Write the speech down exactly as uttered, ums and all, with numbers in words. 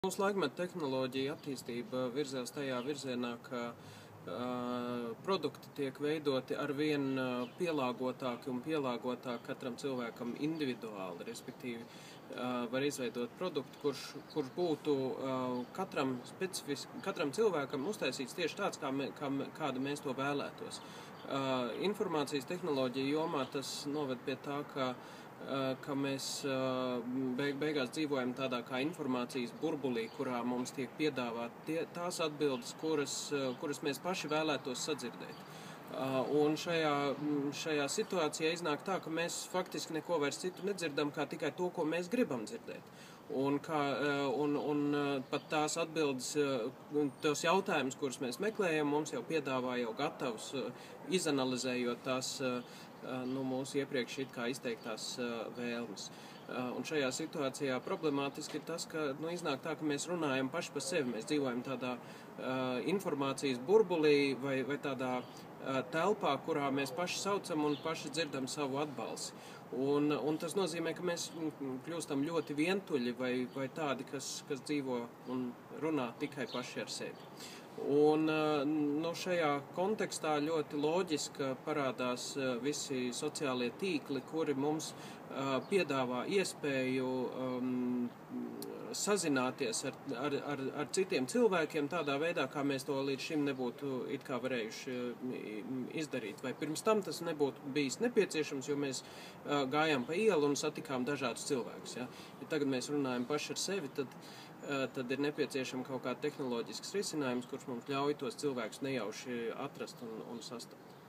Mūsu laikmeta tehnoloģija attīstība virzās tajā virzienā, ka uh, produkti tiek veidoti ar vien uh, pielāgotāki un pielāgotāki katram cilvēkam individuāli, respektīvi uh, var izveidot produktu, kurš, kurš būtu uh, katram, katram cilvēkam uztaisīts tieši tāds, kā me, kā, kādu mēs to vēlētos. Uh, informācijas tehnoloģija jomā tas noved pie tā, ka ka mēs beig, beigās dzīvojam tādā kā informācijas burbulī, kurā mums tiek piedāvāt tie, tās atbildes, kuras, kuras mēs paši vēlētos sadzirdēt. Un šajā, šajā situācijā iznāk tā, ka mēs faktiski neko vairs citu nedzirdam, kā tikai to, ko mēs gribam dzirdēt. Un, kā, un, un pat tās atbildes, tos jautājumus, kurus mēs meklējam, mums jau piedāvā jau gatavus, izanalizējot tās nu, mūsu iepriekš it kā izteiktās vēlmes. Un šajā situācijā problemātiski ir tas, ka nu, iznāk tā, ka mēs runājam paši par sevi. Mēs dzīvojam tādā uh, informācijas burbulī vai, vai tādā uh, telpā, kurā mēs paši saucam un paši dzirdam savu atbalsi. Un, un tas nozīmē, ka mēs kļūstam ļoti vientuļi vai, vai tādi, kas, kas dzīvo un runā tikai paši ar sevi. Un nu, šajā kontekstā ļoti loģiski parādās visi sociālie tīkli, kuri mums uh, piedāvā iespēju um, sazināties ar, ar, ar, ar citiem cilvēkiem tādā veidā, kā mēs to līdz šim nebūtu it kā varējuši izdarīt. Vai pirms tam tas nebūtu bijis nepieciešams, jo mēs uh, gājām pa ielu un satikām dažādus cilvēkus. Ja? Ja tagad mēs runājam paši ar sevi, tad tad ir nepieciešama kaut kāda tehnoloģisks risinājums, kurš mums ļauj tos cilvēkus nejauši atrast un, un sastapt.